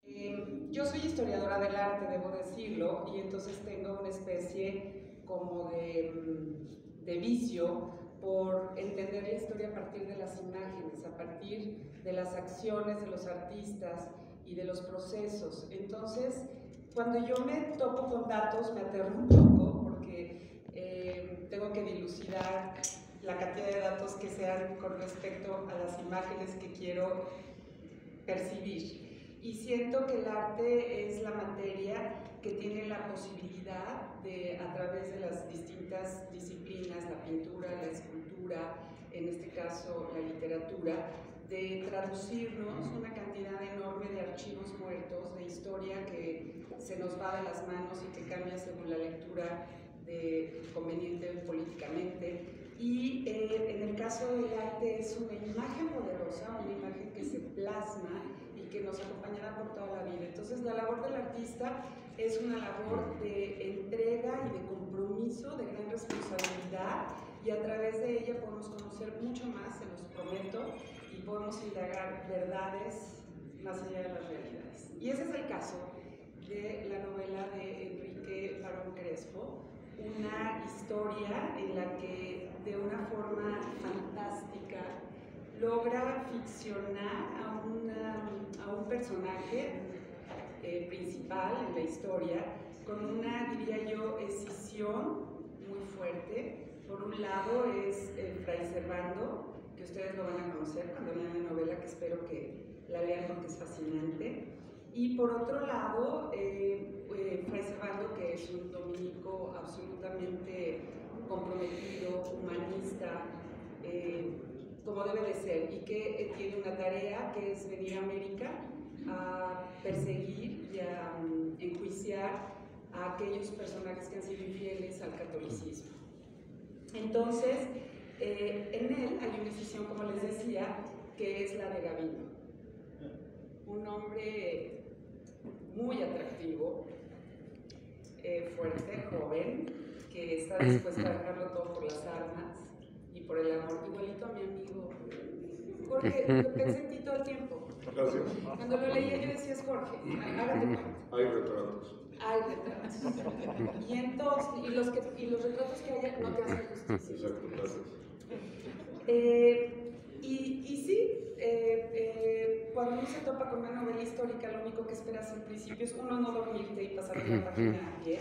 Yo soy historiadora del arte, debo decirlo, y entonces tengo una especie como de vicio por entender la historia a partir de las imágenes, a partir de las acciones de los artistas y de los procesos. Entonces, cuando yo me topo con datos me aterro un poco porque tengo que dilucidar la cantidad de datos que sean con respecto a las imágenes que quiero percibir. Y siento que el arte es la materia que tiene la posibilidad de, a través de las distintas disciplinas, la pintura, la escultura, en este caso la literatura, de traducirnos una cantidad enorme de archivos muertos, de historia que se nos va de las manos y que cambia según la lectura conveniente políticamente. Y en el caso del arte es una imagen poderosa, una imagen que se plasma y que nos acompañará por toda la vida. Entonces la labor del artista es una labor de entrega y de compromiso, de gran responsabilidad, y a través de ella podemos conocer mucho más, se los prometo, y podemos indagar verdades más allá de las realidades. Y ese es el caso de la novela de Enrique Barón Crespo, una historia en la que de una forma fantástica logra ficcionar a un personaje principal en la historia con una, diría yo, escisión muy fuerte. Por un lado es Fray Servando, que ustedes lo van a conocer cuando lean la novela, que espero que la lean porque es fascinante. Y por otro lado, Fray Servando, que es un dominico absolutamente comprometido, humanista, como debe de ser, y que tiene una tarea que es venir a América a perseguir y a enjuiciar a aquellos personajes que han sido infieles al catolicismo. Entonces, en él hay una decisión, como les decía, que es la de Gavino, un hombre muy atractivo, fuerte, joven, que está dispuesto a dejarlo todo por las armas y por el amor, igualito a mi amigo Jorge. Lo pensé en ti todo el tiempo. Gracias. Cuando lo leía yo decía, es Jorge, hágate cuenta. Hay retratos. Hay retratos. Y entonces, y los retratos que haya no te hacen justicia. Exacto, gracias. Y sí, cuando uno se topa con una novela histórica, lo único que esperas al principio es uno, no dormirte y pasar de la página 10.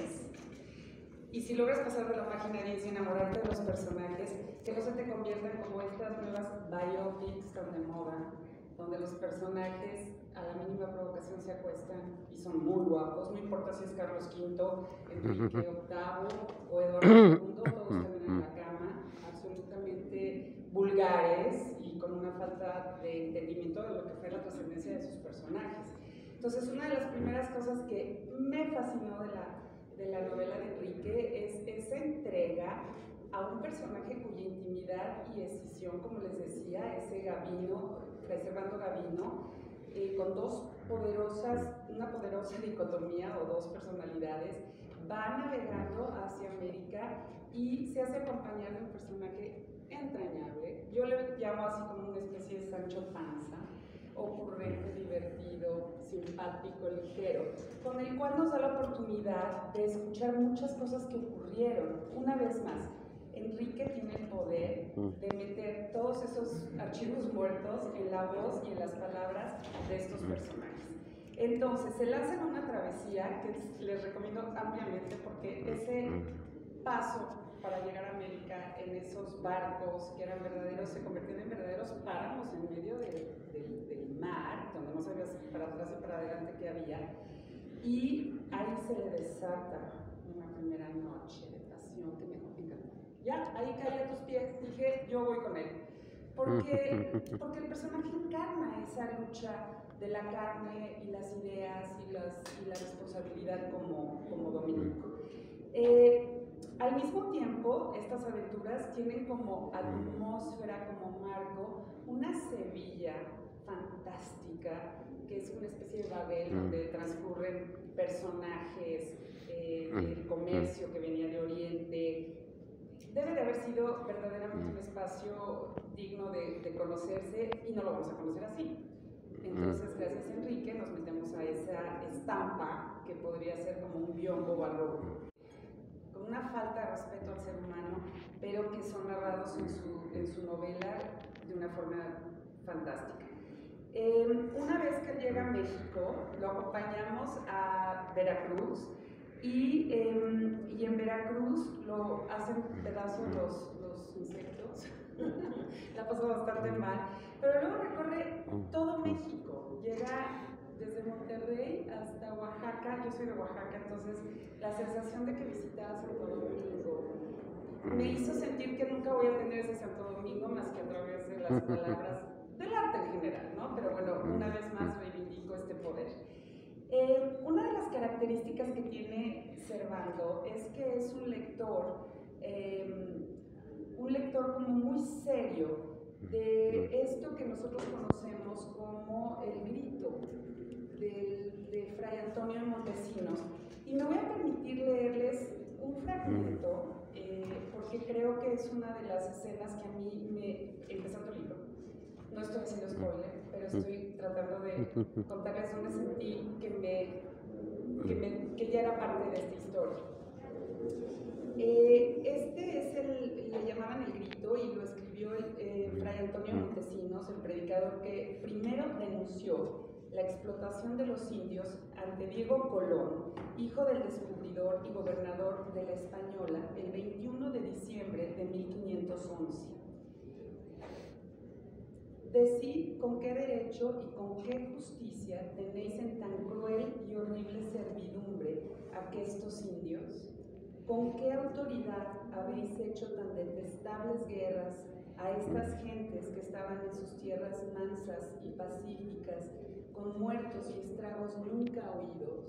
Y si logras pasar de la página 10 y enamorarte de los personajes, que no se te conviertan como estas nuevas biopics tan de moda, donde los personajes a la mínima provocación se acuestan y son muy guapos, no importa si es Carlos V, Enrique VIII o Eduardo II, todos terminan en la cama, absolutamente vulgares y con una falta de entendimiento de lo que fue la trascendencia de sus personajes. Entonces, una de las primeras cosas que me fascinó de la novela de Enrique es esa entrega a un personaje cuya intimidad y escisión, como les decía, ese Gavino, Fray Servando Gavino, con una poderosa dicotomía o dos personalidades, va navegando hacia América y se hace acompañar de un personaje entrañable. Yo le llamo así como una especie de Sancho Panza, ocurrente, divertido, simpático, ligero, con el cual nos da la oportunidad de escuchar muchas cosas que ocurrieron. Una vez más, Enrique tiene el poder de meter todos esos archivos muertos en la voz y en las palabras de estos personajes. Entonces, se lanza en una travesía que les recomiendo ampliamente porque ese paso para llegar a América en esos barcos que eran verdaderos, se convirtieron en verdaderos páramos en medio del mar, donde no sabías para atrás y para adelante qué había, y ahí se le desata una primera noche de pasión que me encantó. Ya, ahí caí a tus pies, dije, yo voy con él, porque el personaje encarna esa lucha de la carne y las ideas y la responsabilidad como dominico. Al mismo tiempo, estas aventuras tienen como atmósfera, como marco, una Sevilla fantástica, que es una especie de Babel donde transcurren personajes, el comercio que venía de Oriente. Debe de haber sido verdaderamente un espacio digno de conocerse y no lo vamos a conocer así. Entonces, gracias a Enrique, nos metemos a esa estampa que podría ser como un biombo barroco, con una falta de respeto al ser humano, pero que son narrados en su novela de una forma fantástica. Una vez que llega a México, lo acompañamos a Veracruz y en Veracruz lo hacen pedazos los insectos. La pasó bastante mal, pero luego recorre todo México, llega desde Monterrey hasta Oaxaca. Yo soy de Oaxaca, entonces la sensación de que visitaba Santo Domingo me hizo sentir que nunca voy a tener ese Santo Domingo más que a través de las palabras del arte en general, ¿no? Pero bueno, una vez más reivindico este poder. Una de las características que tiene Servando es que es un lector como muy serio de esto que nosotros conocemos como el grito de Fray Antonio de Montesinos. Y me voy a permitir leerles un fragmento, porque creo que es una de las escenas que a mí empezando el libro, no estoy haciendo spoiler, pero estoy tratando de contarles dónde sentí que ya era parte de esta historia. Este es le llamaban el grito y lo escribió Fray Antonio Montesinos, el predicador que primero denunció la explotación de los indios ante Diego Colón, hijo del descubridor y gobernador de la Española, el 21 de diciembre de 1511. Decid con qué derecho y con qué justicia tenéis en tan cruel y horrible servidumbre a aquestos indios. ¿Con qué autoridad habéis hecho tan detestables guerras a estas gentes que estaban en sus tierras mansas y pacíficas, con muertos y estragos nunca oídos?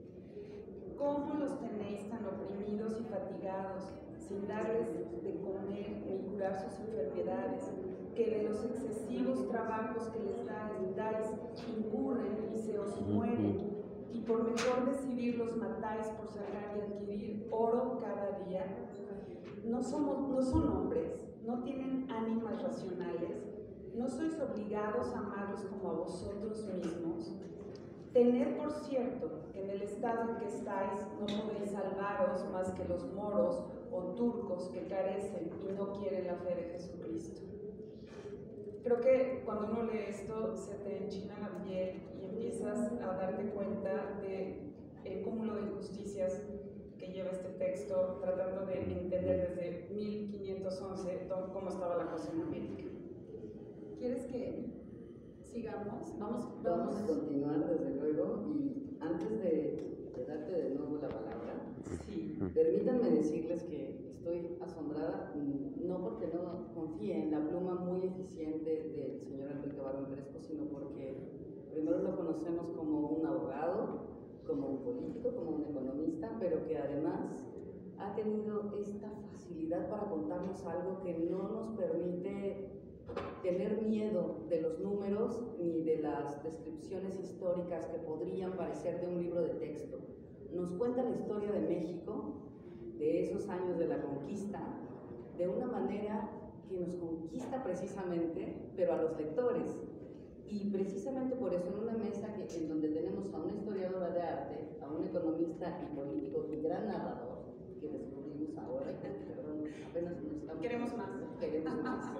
¿Cómo los tenéis tan oprimidos y fatigados, sin darles de comer ni curar sus enfermedades, que de los excesivos trabajos que les dais incurren y se os mueren? Y por mejor decidir los matáis por sacar y adquirir oro cada día. No son hombres, no tienen ánimas racionales, no sois obligados a amarlos como a vosotros mismos. Tened por cierto que en el estado en que estáis no podéis salvaros más que los moros o turcos que carecen y no quieren la fe de Jesucristo. Creo que cuando uno lee esto se te enchina la piel y empiezas a darte cuenta del cúmulo de injusticias que lleva este texto, tratando de entender desde 1511 cómo estaba la cosa en América. ¿Quieres que sigamos? Vamos a continuar, desde luego, y antes de darte de nuevo la palabra, sí, permítanme decirles que estoy asombrada, no porque no confíe en la pluma muy eficiente del señor Enrique Barón Crespo, sino porque primero lo conocemos como un abogado, como un político, como un economista, pero que además ha tenido esta facilidad para contarnos algo que no nos permite tener miedo de los números ni de las descripciones históricas que podrían parecer de un libro de texto. Nos cuenta la historia de México, de esos años de la conquista, de una manera que nos conquista precisamente, pero a los lectores. Y precisamente por eso en una mesa en donde tenemos a una historiadora de arte, a un economista y político y gran narrador, que descubrimos ahora, perdón, apenas nos estamos... Queremos más. Queremos más.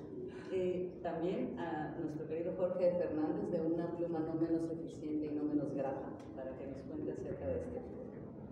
También a nuestro querido Jorge Fernández, de una pluma no menos eficiente y no menos grata, para que nos cuente acerca de este tema.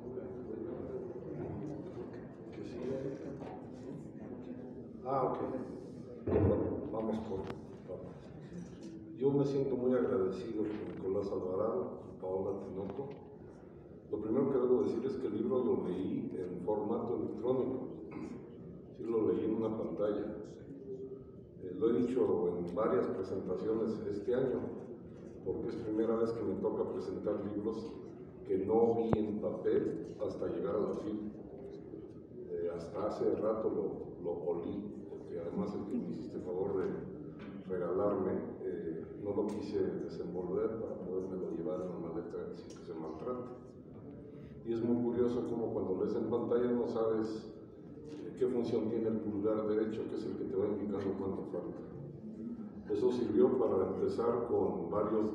Ok. Vamos con... Yo me siento muy agradecido con Nicolás Alvarado, con Paola Tinoco. Lo primero que debo decir es que el libro lo leí en formato electrónico. Sí, lo leí en una pantalla. Lo he dicho en varias presentaciones este año, porque es primera vez que me toca presentar libros que no vi en papel hasta llegar a la FIL. Hasta hace rato lo olí, porque además el que me hiciste favor de regalarme, no lo quise desenvolver para podérmelo llevar en una maleta sin que se maltrate. Y es muy curioso como cuando lees en pantalla no sabes qué función tiene el pulgar derecho, que es el que te va indicando cuánto falta. Eso sirvió para empezar con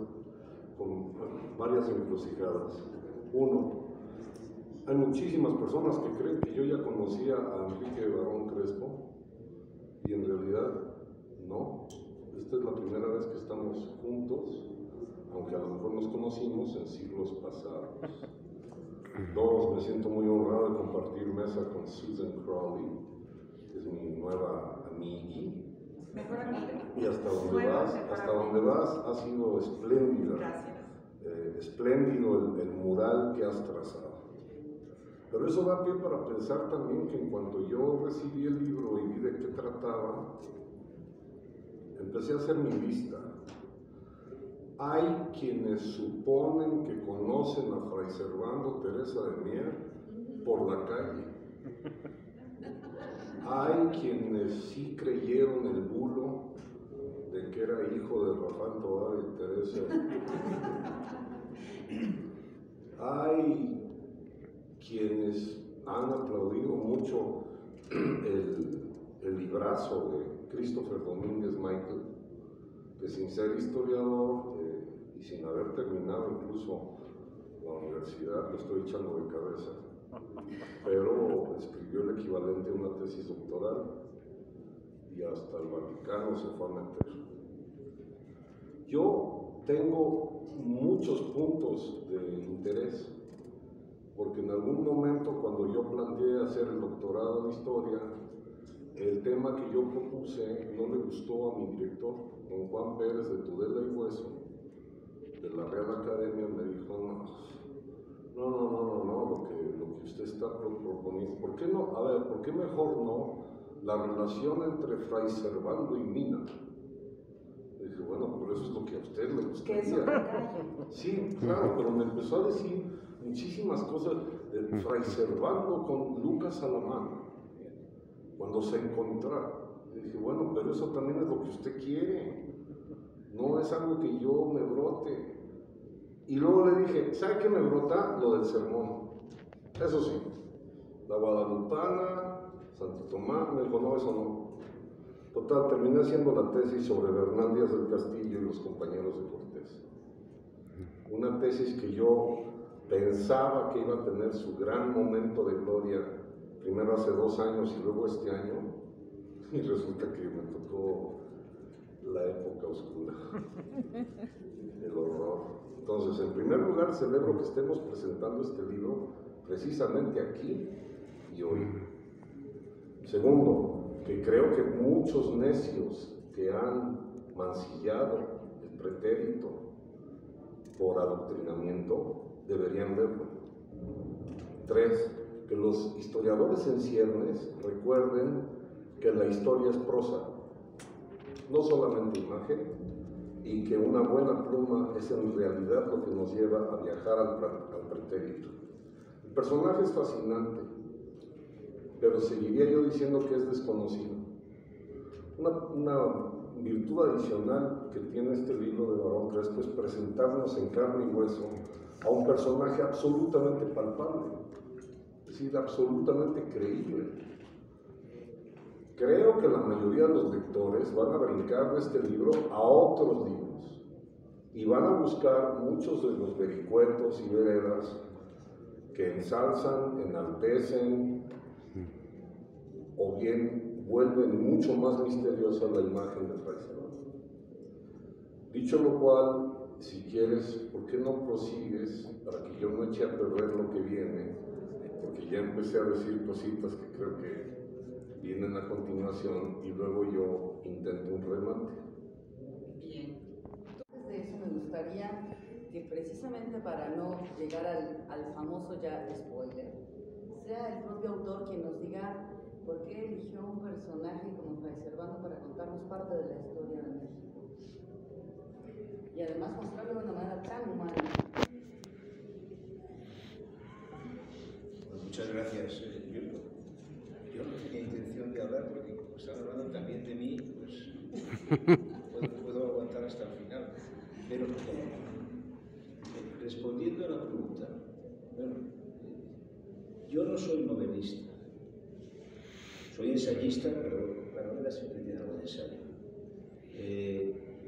varias encrucijadas. Uno, hay muchísimas personas que creen que yo ya conocía a Enrique Barón Crespo y en realidad no. Esta es la primera vez que estamos juntos, aunque a lo mejor nos conocimos en siglos pasados. Dos, me siento muy honrado de compartir mesa con Susan Crowley, que es mi nueva amigui. Mejor amiga. Y hasta donde vas ha sido espléndida. Gracias. Espléndido el mural que has trazado. Pero eso da pie para pensar también que en cuanto yo recibí el libro y vi de qué trataba, empecé a hacer mi lista. Hay quienes suponen que conocen a Fray Servando Teresa de Mier por la calle. Hay quienes sí creyeron el bulo de que era hijo de Rafael Tovar y Teresa. Hay quienes han aplaudido mucho el librazo de Christopher Domínguez Michael, que sin ser historiador y sin haber terminado incluso la universidad, lo estoy echando de cabeza, pero escribió el equivalente a una tesis doctoral y hasta el Vaticano se fue a meter. Yo tengo muchos puntos de interés, porque en algún momento cuando yo planteé hacer el doctorado en historia, el tema que yo propuse no le gustó a mi director, don Juan Pérez de Tudela y Hueso, de la Real Academia. Me dijo, no, lo que usted está proponiendo, ¿por qué no? A ver, ¿por qué mejor no la relación entre Fray Servando y Mina? Y dije, bueno, por eso es lo que a usted le gustaría. Que es otra calle. Sí, claro, pero me empezó a decir muchísimas cosas de Fray Servando con Lucas Alamán, cuando se encontraron. Y dije, bueno, pero eso también es lo que usted quiere, no es algo que yo me brote. Y luego le dije, ¿sabe qué me brota? Lo del sermón. Eso sí, la Guadalupana, Santo Tomás. Me dijo, no, eso no. Total, terminé haciendo la tesis sobre Bernal Díaz del Castillo y los compañeros de Cortés. Una tesis que yo pensaba que iba a tener su gran momento de gloria, primero hace 2 años y luego este año, y resulta que me tocó la época oscura, el horror. Entonces, en primer lugar, celebro que estemos presentando este libro precisamente aquí y hoy. Segundo, que creo que muchos necios que han mancillado el pretérito por adoctrinamiento deberían verlo. 3, que los historiadores en ciernes recuerden que la historia es prosa, no solamente imagen, y que una buena pluma es en realidad lo que nos lleva a viajar al pretérito. El personaje es fascinante, pero seguiría yo diciendo que es desconocido. Una virtud adicional que tiene este libro de Barón Crespo es presentarnos en carne y hueso a un personaje absolutamente palpable, es decir, absolutamente creíble. Creo que la mayoría de los lectores van a brincar de este libro a otros libros y van a buscar muchos de los vericuetos y veredas que ensalzan, enaltecen o bien vuelven mucho más misteriosa la imagen de Fray Servando. Dicho lo cual, si quieres, ¿por qué no prosigues para que yo no eche a perder lo que viene? Porque ya empecé a decir cositas que creo que vienen a continuación y luego yo intento un remate. Bien. Entonces de eso me gustaría que precisamente para no llegar al famoso ya spoiler, sea el propio autor quien nos diga por qué eligió un personaje como Fray Servando para contarnos parte de la historia de México. Y además mostrarlo de una manera tan humana. Pues muchas gracias, yo no tenía intención de hablar porque como están hablando también de mí, pues puedo aguantar hasta el final. Pero respondiendo a la pregunta, bueno, yo no soy novelista, soy ensayista, pero la novela siempre tiene algo de ensayo.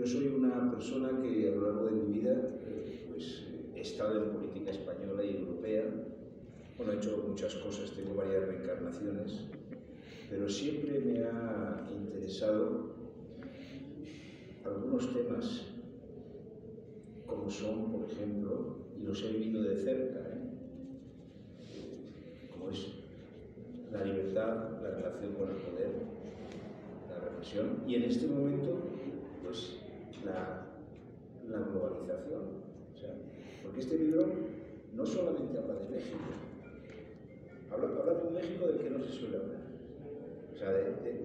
yo soy una persona que a lo largo de mi vida pues, he estado en política española y europea. Bueno, he hecho muchas cosas, tengo varias reencarnaciones, pero siempre me ha interesado algunos temas como son, por ejemplo, y los he vivido de cerca, como es la libertad, la relación con el poder, la represión, y en este momento, pues, la globalización. O sea, porque este libro no solamente habla de México, habla de un México del que no se suele hablar. O sea,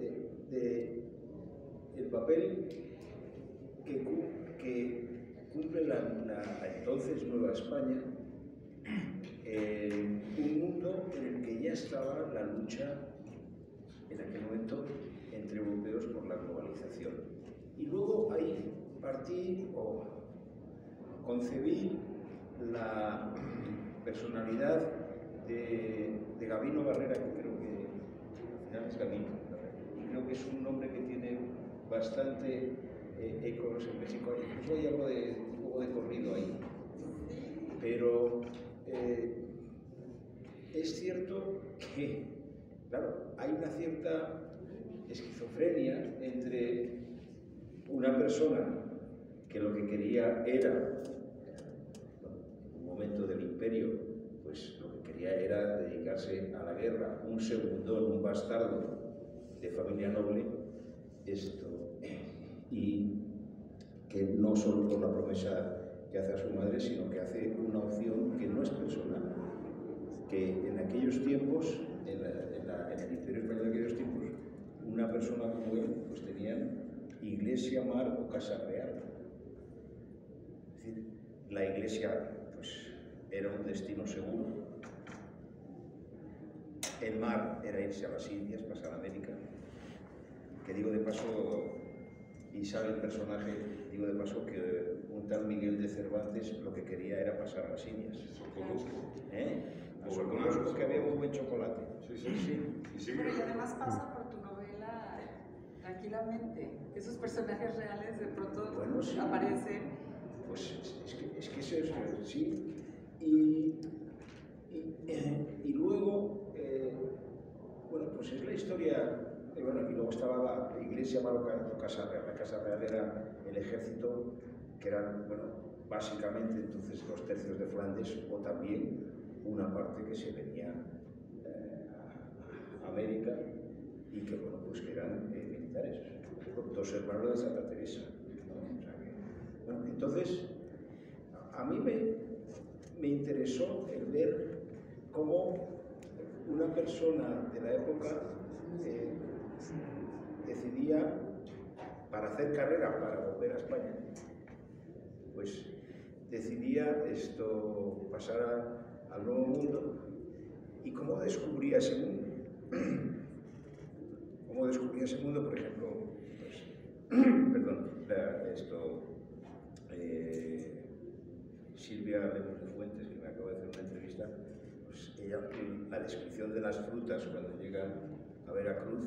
el papel que cumple la entonces Nueva España, un mundo en el que ya estaba la lucha en aquel momento entre europeos por la globalización. Y luego ahí partí o concebí la personalidad de Gabino Barrera, que creo que al final es Gabino Barrera, y creo que es un nombre que tiene bastante ecos en México. Incluso hay algo un poco de corrido ahí. Pero es cierto que, claro, hay una cierta esquizofrenia entre una persona que lo que quería era, un momento del imperio, pues lo que quería era dedicarse a la guerra, un segundón, un bastardo de familia noble, y que no solo por la promesa que hace a su madre, sino que hace una opción que no es personal, que en aquellos tiempos, en el Imperio Español de aquellos tiempos, una persona como él, pues tenían iglesia, mar o casa real. Es decir, la iglesia, pues, era un destino seguro, el mar era irse a las Indias, pasar a América, que digo de paso, y sabe el personaje, digo de paso que un tal Miguel de Cervantes lo que quería era pasar a las Indias. Conozco que había muy buen chocolate. Sí. Pero y además pasa por tu novela tranquilamente, esos personajes reales de pronto aparecen. Pues es que eso es, sí. Y luego, bueno, pues es la historia. Bueno, y luego estaba la iglesia marroquí, Casa Real. La Casa Real era el ejército, que eran, bueno, básicamente entonces 2/3 de Flandes, o también una parte que se venía a América y que, bueno, pues que eran militares, dos hermanos de Santa Teresa, ¿no? O sea que, bueno, entonces, a mí me interesó el ver cómo una persona de la época decidía, para hacer carrera, para volver a España, pues decidía pasar al Nuevo Mundo, y cómo descubría ese mundo. Cómo descubría ese mundo, por ejemplo, pues, perdón, Silvia Lemos de Fuentes, que me acaba de hacer una entrevista, pues ella, la descripción de las frutas cuando llegan a Veracruz,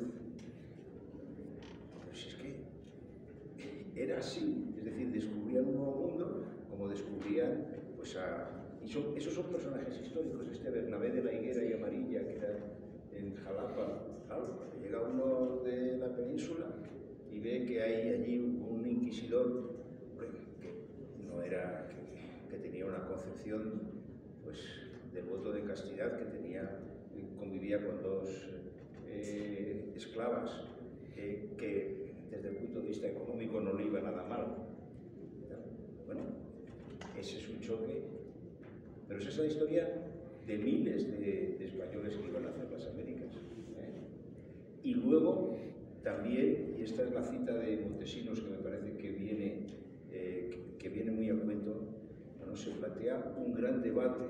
pues es que era así, es decir, descubrían un nuevo mundo, como descubrían, pues esos son personajes históricos. Bernabé de la Higuera y Amarilla, que era en Jalapa, claro, cuando llega uno de la península y ve que hay allí un inquisidor, que no era, que tenía una concepción, pues, del voto de castidad, convivía con dos esclavas, que desde el punto de vista económico no le iba nada mal. Bueno, ese es un choque, pero esa es la historia de miles de españoles que iban a hacer las Américas. Y luego también, y esta es la cita de Montesinos que me parece que viene muy a cuento, bueno, se plantea un gran debate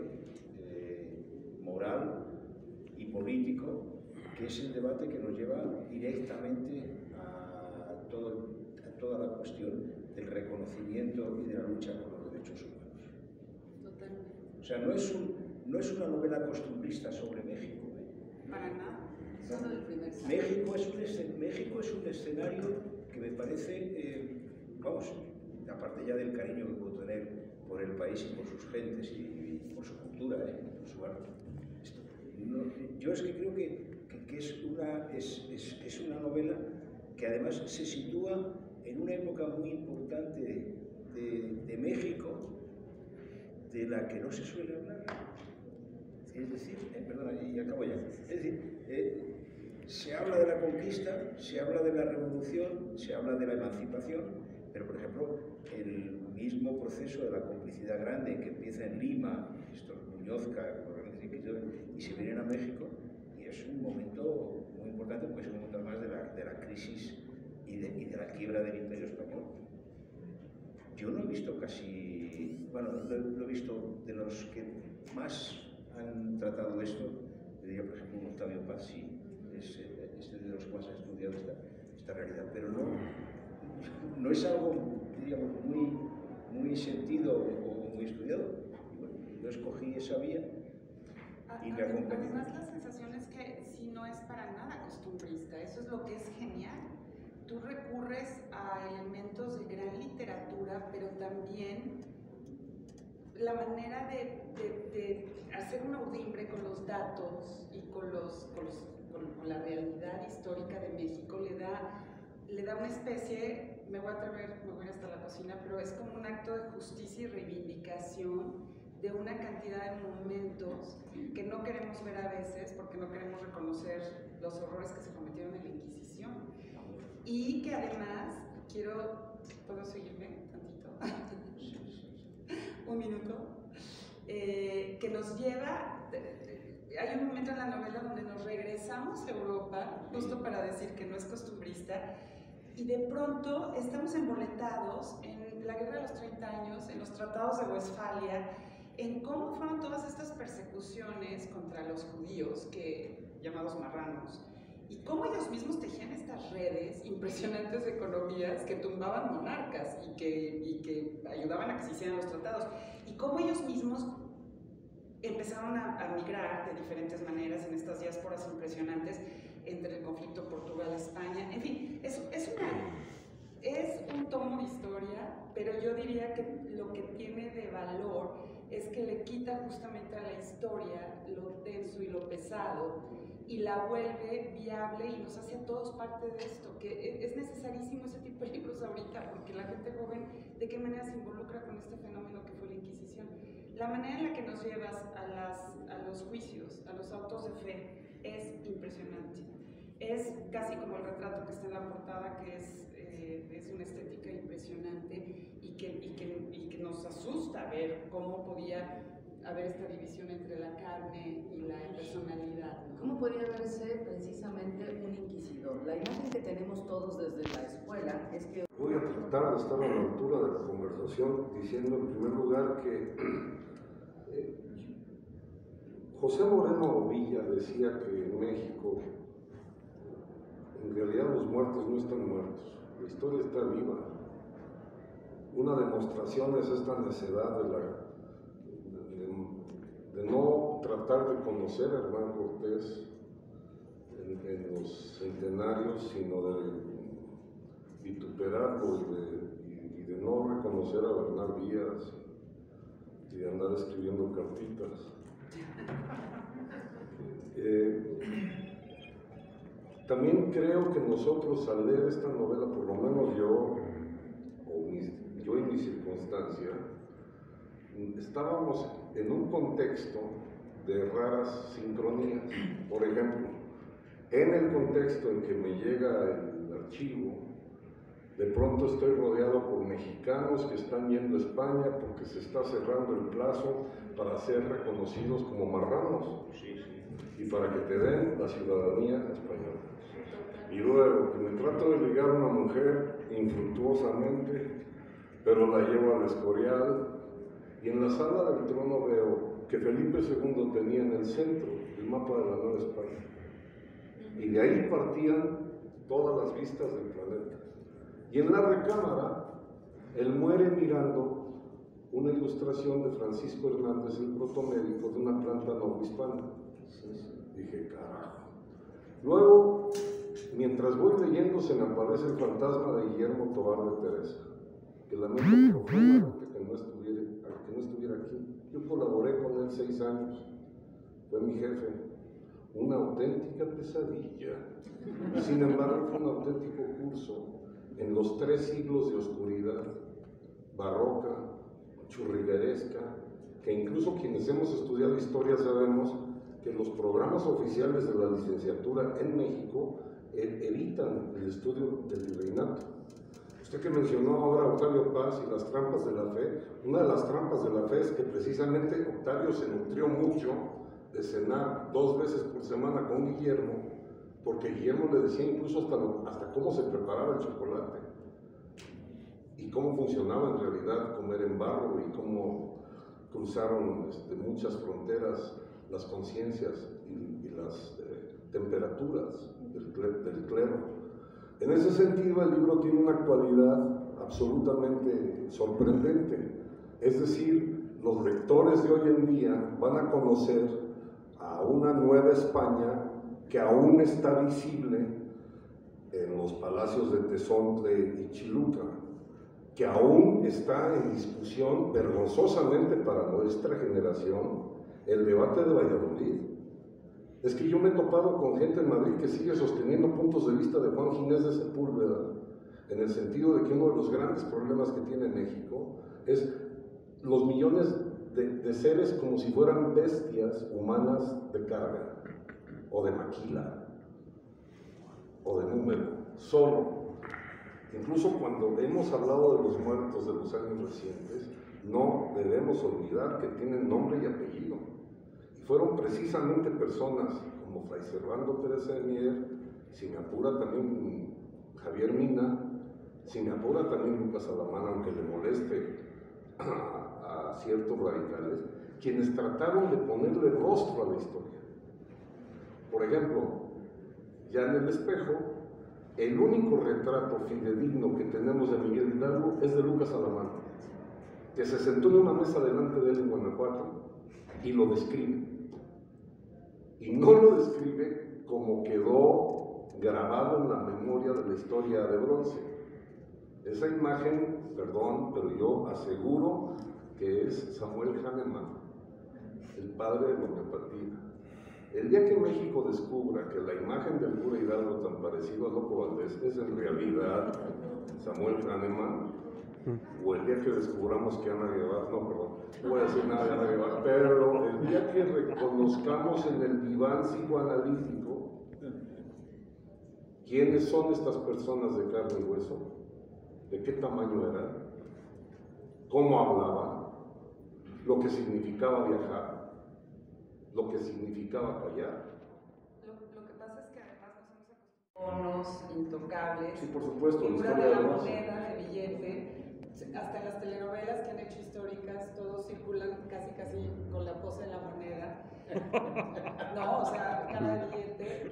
moral y político, que es el debate que nos lleva directamente a toda la cuestión del reconocimiento y de la lucha por los derechos humanos. Totalmente. O sea, no es una novela costumbrista sobre México. Para nada. Solo el primer México es un escenario que me parece, vamos, país y por sus gentes y por su cultura, por su arte. Yo es que creo que es una novela que además se sitúa en una época muy importante de México, de la que no se suele hablar. Es decir, perdona, y acabo ya. Es decir, se habla de la conquista, se habla de la revolución, se habla de la emancipación, pero por ejemplo, el mismo proceso de la complicidad grande que empieza en Lima, estos Muñozca, y se vienen a México, y es un momento muy importante porque es un momento además de la crisis y de la quiebra del Imperio Español. Yo no he visto casi, bueno, lo he visto de los que más han tratado esto, yo diría por ejemplo Octavio Paz, sí, es de los que más han estudiado esta realidad, pero no es algo, diríamos, muy sentido o muy estudiado. Y bueno, yo escogí esa vía y me acompañé. Además, la sensación es que si no es para nada costumbrista, eso es lo que es genial. Tú recurres a elementos de gran literatura, pero también la manera de hacer un audimbre con los datos y con la realidad histórica de México le da una especie, me voy a atrever, me voy a ir hasta la cocina, pero es como un acto de justicia y reivindicación de una cantidad de momentos que no queremos ver a veces porque no queremos reconocer los horrores que se cometieron en la Inquisición. Y que además, ¿puedo seguirme tantito? Un minuto. Que nos lleva, hay un momento en la novela donde nos regresamos a Europa, justo para decir que no es costumbrista, y de pronto estamos emboletados en la Guerra de los 30 años, en los tratados de Westfalia, en cómo fueron todas estas persecuciones contra los judíos, llamados marranos, y cómo ellos mismos tejían estas redes impresionantes de economías que tumbaban monarcas y que ayudaban a que se hicieran los tratados, y cómo ellos mismos empezaron a migrar de diferentes maneras en estas diásporas impresionantes entre el conflicto Portugal-España. En fin, es un tomo de historia, pero yo diría que lo que tiene de valor es que le quita justamente a la historia lo denso y lo pesado y la vuelve viable y nos hace a todos parte de esto, que es necesarísimo ese tipo de libros ahorita, porque la gente joven de qué manera se involucra con este fenómeno que fue la Inquisición. La manera en la que nos llevas a los juicios, a los autos de fe, es impresionante. Es casi como el retrato que está en la portada, que es una estética impresionante y que nos asusta ver cómo podía haber esta división entre la carne y la personalidad. ¿Cómo podía verse precisamente un inquisidor? La imagen que tenemos todos desde la escuela es que... Voy a tratar de estar a la altura de la conversación diciendo en primer lugar que José Moreno Villa decía que en México en realidad los muertos no están muertos, la historia está viva. Una demostración es esta necedad de no tratar de conocer a Hernán Cortés en los centenarios, sino de vituperarlo y de no reconocer a Bernal Díaz y de andar escribiendo cartitas. También creo que nosotros al leer esta novela, por lo menos yo en mi circunstancia, estábamos en un contexto de raras sincronías. Por ejemplo, en el contexto en que me llega el archivo, de pronto estoy rodeado por mexicanos que están yendo a España porque se está cerrando el plazo para ser reconocidos como marranos y para que te den la ciudadanía española. Y luego que me trato de ligar a una mujer infructuosamente, pero la llevo al Escorial, y en la sala del trono veo que Felipe II tenía en el centro el mapa de la Nueva España. Y de ahí partían todas las vistas del planeta. Y en la recámara, él muere mirando una ilustración de Francisco Hernández, el protomédico, de una planta novohispana. Dije, carajo. Luego, mientras voy leyendo, se me aparece el fantasma de Guillermo Tobar de Teresa, que lamento profundamente que no estuviera Yo colaboré con él 6 años, fue mi jefe, una auténtica pesadilla. Sin embargo, fue un auténtico curso en los 3 siglos de oscuridad, barroca, churrigueresca, que incluso quienes hemos estudiado historia sabemos que los programas oficiales de la licenciatura en México evitan el estudio del virreinato. Usted que mencionó ahora a Octavio Paz y las trampas de la fe, una de las trampas de la fe es que precisamente Octavio se nutrió mucho de cenar 2 veces por semana con Guillermo, porque Guillermo le decía incluso hasta cómo se preparaba el chocolate y cómo funcionaba en realidad comer en barro y cómo cruzaron muchas fronteras las conciencias y las temperaturas del clero. En ese sentido, el libro tiene una actualidad absolutamente sorprendente. Es decir, los lectores de hoy en día van a conocer a una nueva España que aún está visible en los palacios de Tezontle y Chiluca, que aún está en discusión, vergonzosamente para nuestra generación, el debate de Valladolid. Es que yo me he topado con gente en Madrid que sigue sosteniendo puntos de vista de Juan Ginés de Sepúlveda, en el sentido de que uno de los grandes problemas que tiene México es los millones de seres como si fueran bestias humanas de carga, o de maquila, o de número, solo. Incluso cuando hemos hablado de los muertos de los años recientes, no debemos olvidar que tienen nombre y apellido. Y fueron precisamente personas como Fray Servando Teresa de Mier, si me apura también Javier Mina, si me apura también Lucas Alamán, aunque le moleste a ciertos radicales, quienes trataron de ponerle rostro a la historia. Por ejemplo, ya en El Espejo, el único retrato fidedigno que tenemos de Miguel Hidalgo es de Lucas Alamán, que se sentó en una mesa delante de él en Guanajuato y lo describe. Y no lo describe como quedó grabado en la memoria de la historia de bronce. Esa imagen, perdón, pero yo aseguro que es Samuel Hahnemann, el padre de la homeopatía. El día que México descubra que la imagen del cura Hidalgo tan parecido a Loco Valdés es en realidad Samuel Hahnemann, o el día que descubramos que Ana Guevara, no, perdón, no voy a decir nada de Ana Guevara, pero el día que reconozcamos en el diván psicoanalítico quiénes son estas personas de carne y hueso, de qué tamaño eran, cómo hablaban, lo que significaba viajar, lo que significaba callar. Lo que pasa es que además nos hemos acostumbrado a bonos intocables, Sí, por supuesto, figura de la moneda, de billete, hasta en las telenovelas que han hecho históricas, todos circulan casi con la pose de la moneda. No, o sea, cara de billete.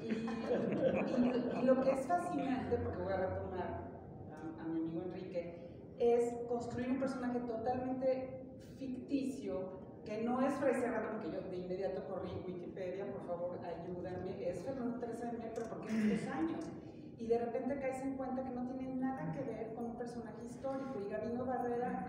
Y lo que es fascinante, porque voy a retomar a mi amigo Enrique, es construir un personaje totalmente ficticio, que no es Fray Servando, porque yo de inmediato corrí Wikipedia, por favor, ayúdame, es Fernando Teresa de Mier, pero ¿por qué muchos años? Y de repente caes en cuenta que no tiene nada que ver con un personaje histórico. Y Gabino Barrera,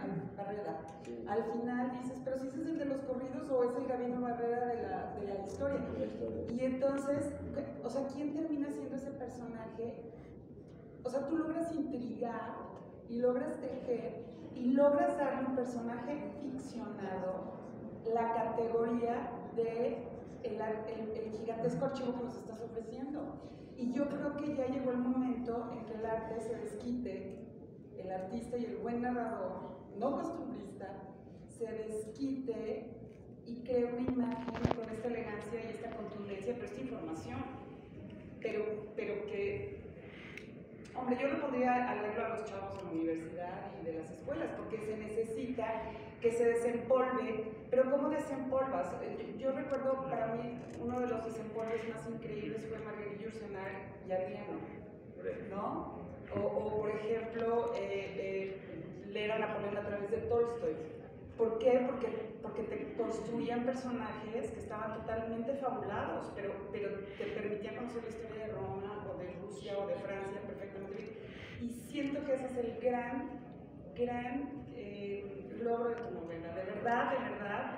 al final dices, pero si ese es el de los corridos o es el Gabino Barrera de la historia. Y entonces, o sea, ¿quién termina siendo ese personaje? O sea, tú logras intrigar y logras tejer y logras darle a un personaje ficcionado la categoría de el gigantesco archivo que nos estás ofreciendo. Y yo creo que ya llegó el momento en que el arte se desquite, el artista y el buen narrador, no costumbrista, se desquite y cree una imagen con esta elegancia y esta contundencia, pero esta información. Pero que, hombre, yo lo pondría a leerlo a los chavos en la universidad y de las escuelas, porque se necesita que se desempolve, pero ¿cómo desempolvas? Yo recuerdo, para mí, uno de los desempolves más increíbles fue Marguerite Yourcenar y Adriano, ¿no? O por ejemplo, leer a Napoleón a través de Tolstoy. ¿Por qué? Porque te construían personajes que estaban totalmente fabulados, pero te permitían conocer la historia de Roma, o de Rusia, o de Francia perfectamente bien. Y siento que ese es el gran logro de tu novela. De verdad,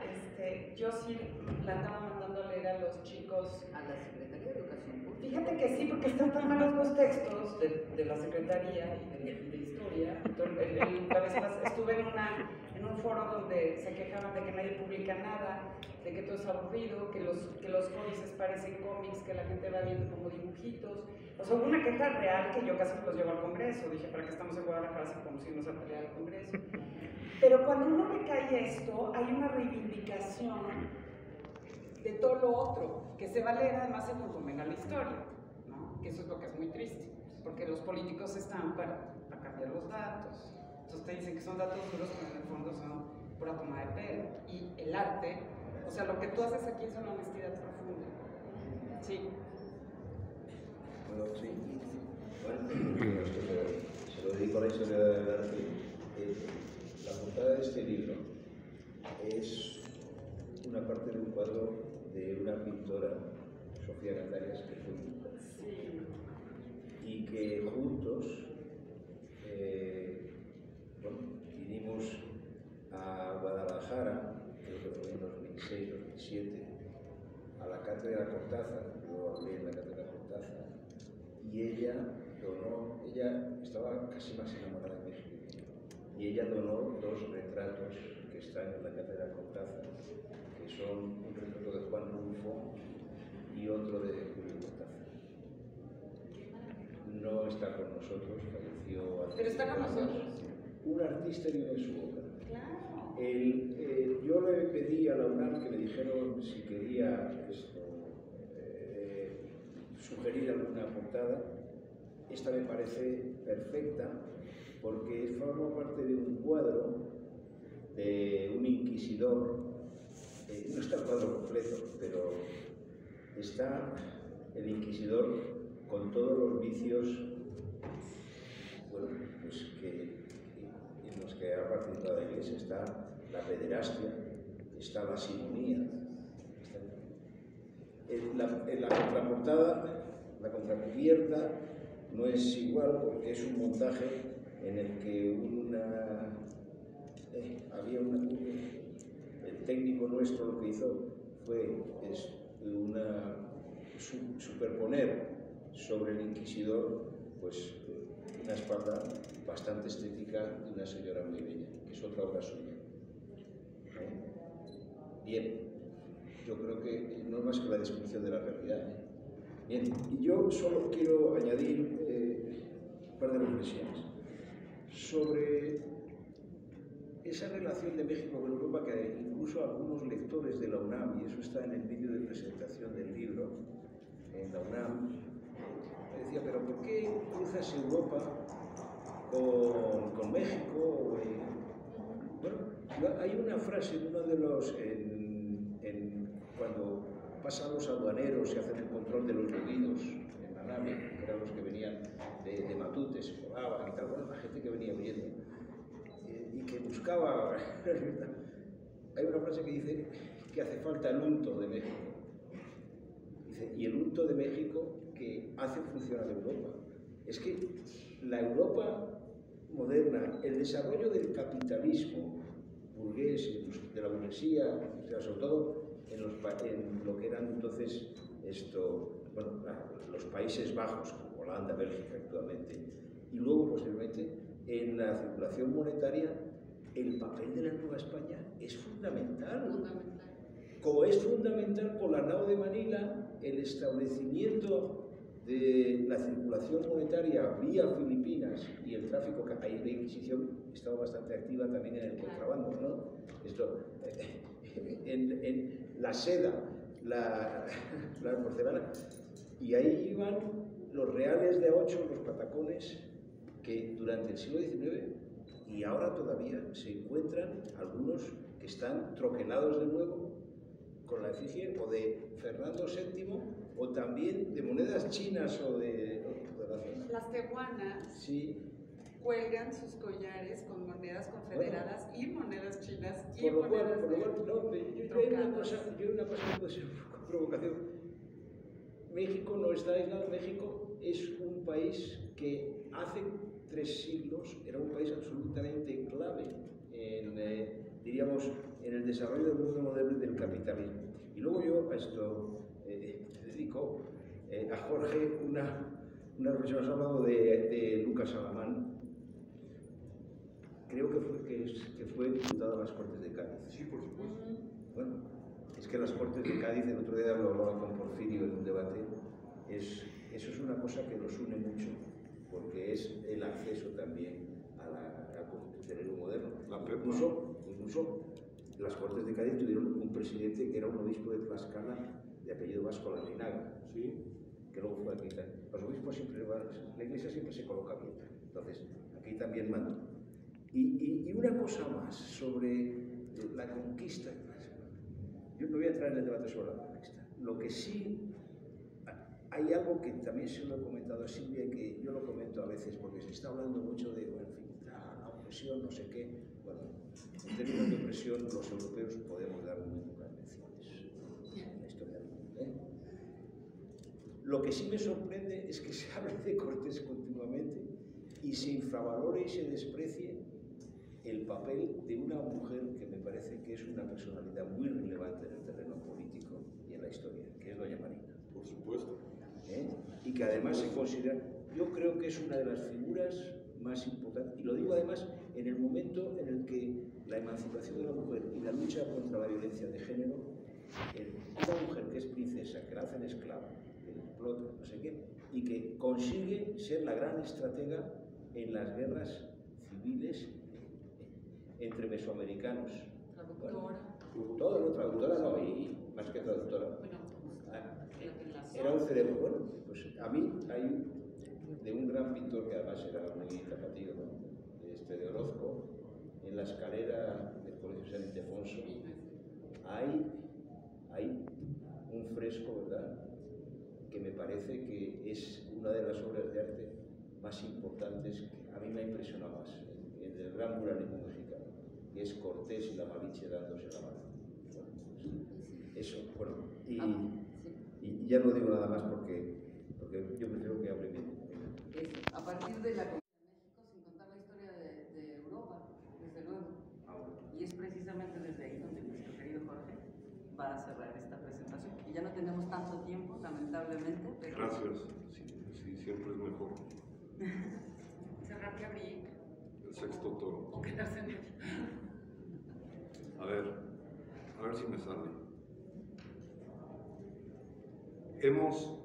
yo sí la andaba mandando a leer a los chicos. A la Secretaría de Educación Pública. Fíjate que sí, porque están tan malos los textos de la Secretaría y de Historia. Estuve en un foro donde se quejaban de que nadie publica nada, de que todo es aburrido, que los códices parecen cómics, que la gente va viendo como dibujitos. O sea, hubo una queja real que yo casi los llevo al Congreso. Dije, ¿para qué estamos en Guadalajara si podemos irnos a pelear al Congreso? Pero cuando uno le cae esto, hay una reivindicación de todo lo otro, que se va a leer además en convenga la historia, ¿no? Que eso es lo que es muy triste, porque los políticos están para cambiar los datos. Entonces te dicen que son datos duros, pero en el fondo son pura toma de pelo. Y el arte, o sea, lo que tú haces aquí es una honestidad profunda. Sí. Bueno, sí. Bueno, esto se lo dedico a la historia del arte. La portada de este libro es una parte de un cuadro de una pintora, Sofía Gatarias, que fue mi mujer. Sí. Y que juntos vinimos a Guadalajara, creo que fue en 2006, 2007, a la Cátedra Cortázar. Yo hablé en la Cátedra Cortázar y ella estaba casi más enamorada de México. Y ella donó 2 retratos que están en la Cátedra Cortázar, que son un retrato de Juan Rulfo y otro de Julio Cortázar. No está con nosotros, falleció hace... Pero está con nosotros. Un artista vive su obra. Claro. Yo le pedí a la UNAM que me dijeron si quería sugerir alguna portada. Esta me parece perfecta porque forma parte de un cuadro de un inquisidor. No está el cuadro completo, pero está el inquisidor con todos los vicios, bueno, pues en los que ha participado la Iglesia. Está la pederastia, está la simonía. La contraportada, la contracubierta, no es igual porque es un montaje en el que el técnico nuestro lo que hizo fue superponer sobre el inquisidor pues una espalda bastante estética de una señora muy bella, que es otra obra suya. Bien, yo creo que no es más que la descripción de la realidad. Bien, y yo solo quiero añadir un par de reflexiones sobre esa relación de México con Europa, que incluso algunos lectores de la UNAM, y eso está en el vídeo de presentación del libro en la UNAM, me decía, pero ¿por qué cruzas Europa con México? Bueno, hay una frase en uno de los... cuando pasan los aduaneros y hacen el control de los judíos en la nave, que eran los que venían de Matute, se colaban y tal, bueno, la gente que venía huyendo y que buscaba la libertad. Hay una frase que dice que hace falta el unto de México. Dice, y el unto de México que hace funcionar Europa. Es que la Europa moderna, el desarrollo del capitalismo burgués, de la burguesía, o sea, sobre todo en lo que eran entonces los Países Bajos, como Holanda, Bélgica actualmente, y luego posteriormente en la circulación monetaria, el papel de la Nueva España es fundamental. Como es fundamental por la nao de Manila el establecimiento de la circulación monetaria vía Filipinas y el tráfico, que ahí la Inquisición estaba bastante activa también en el contrabando, ¿no? En la seda, la porcelana, y ahí iban los reales de a8, los patacones, que durante el siglo XIX y ahora todavía se encuentran algunos que están troquelados de nuevo con la efigie o de Fernando VII o también de monedas chinas o de las tehuanas. Sí. Cuelgan sus collares con monedas confederadas y monedas chinas y por lo cual, monedas yo hay una cosa que puede ser un poco provocación. México no está aislado. México es un país que hace 3 siglos era un país absolutamente clave en, diríamos, en el el desarrollo del mundo moderno y del capitalismo. Y luego yo a esto dedico a Jorge una reflexión. Has hablado de Lucas Alamán. Creo que fue diputado a las Cortes de Cádiz. Sí, por supuesto. Bueno, es que las Cortes de Cádiz, el otro día lo hablaba con Porfirio en un debate, eso es una cosa que nos une mucho, porque es el acceso también al constitucionalismo moderno. Incluso las Cortes de Cádiz tuvieron un presidente que era un obispo de Tlaxcala de apellido vasco, Larrinaga, Sí. que luego fue aquí. Los obispos siempre, la iglesia siempre se coloca bien. Entonces, aquí también mando. Y una cosa más sobre la conquista. Yo no voy a entrar en el debate sobre la conquista. Lo que sí, hay algo que también se lo he comentado a Silvia y que yo lo comento a veces, porque se está hablando mucho de, bueno, en fin, la opresión, no sé qué. Bueno, en términos de opresión, los europeos podemos dar muy pocas lecciones en la historia del mundo, ¿eh? Lo que sí me sorprende es que se hable de Cortés continuamente y se infravalore y se desprecie el papel de una mujer que me parece que es una personalidad muy relevante en el terreno político y en la historia, que es doña Marina. Por supuesto. Y que además se considera, yo creo que es una de las figuras más importantes, y lo digo además en el momento en el que la emancipación de la mujer y la lucha contra la violencia de género, una mujer que es princesa, que la hacen esclava, que la explota, no sé qué, y que consigue ser la gran estratega en las guerras civiles entre mesoamericanos. Traductora. Bueno, todo, no, traductora no, y más que traductora. Bueno, Era un cerebro. Bueno, pues a mí hay de un gran pintor que además era muy tapatío, ¿no? De Orozco, en la escalera del Colegio San Ildefonso, hay un fresco, ¿verdad?, que me parece que es una de las obras de arte más importantes que a mí me ha impresionado más, en el gran muralismo mexicano, y es Cortés y la Malinche dándose la mano. Bueno, pues eso, bueno, y ya no digo nada más porque yo prefiero que hable bien. a partir de la conquista de México, sin contar la historia de Europa, desde luego. Y es precisamente desde ahí donde nuestro querido Jorge va a cerrar esta presentación. Y ya no tenemos tanto tiempo, lamentablemente, pero... Gracias. Sí, siempre es mejor. Cerrar que abrir. El sexto toro. O quedarse en el... A ver si me sale. Hemos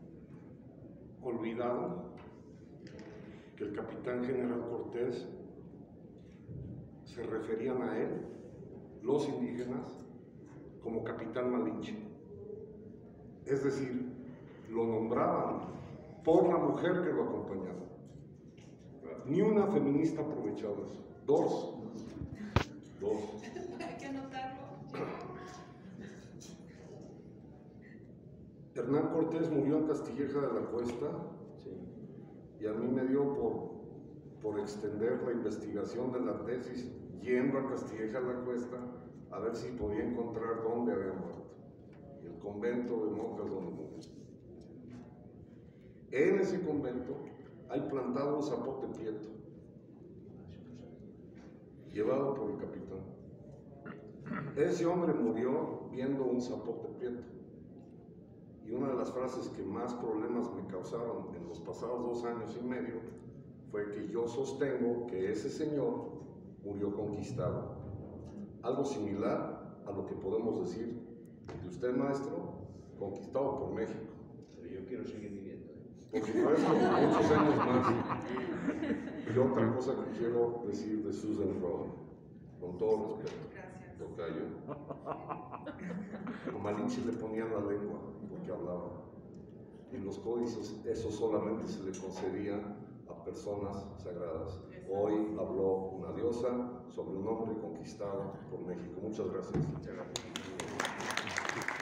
olvidado que el capitán general Cortés se referían a él, los indígenas, como capitán Malinche. Es decir, lo nombraban por la mujer que lo acompañaba. Ni una feminista aprovechado eso. Dos. Hay que anotarlo. Hernán Cortés murió en Castilleja de la Cuesta, Sí. y a mí me dio por extender la investigación de la tesis yendo a Castilleja de la Cuesta a ver si podía encontrar dónde había muerto. El convento de monjas donde murió. En ese convento hay plantado un zapote prieto, llevado por el capitán. Ese hombre murió viendo un zapote prieto. Y una de las frases que más problemas me causaron en los pasados 2 años y medio fue que yo sostengo que ese señor murió conquistado. Algo similar a lo que podemos decir de usted, maestro, conquistado por México. Pero yo quiero seguir viviendo. Por supuesto, muchos años más. Y otra cosa que quiero decir de Susan Rowan, con todo respeto, Gracias. tocayo. A Malinche le ponían la lengua porque hablaba. En los códices eso solamente se le concedía a personas sagradas. Hoy habló una diosa sobre un hombre conquistado por México. Muchas gracias. Muchas gracias.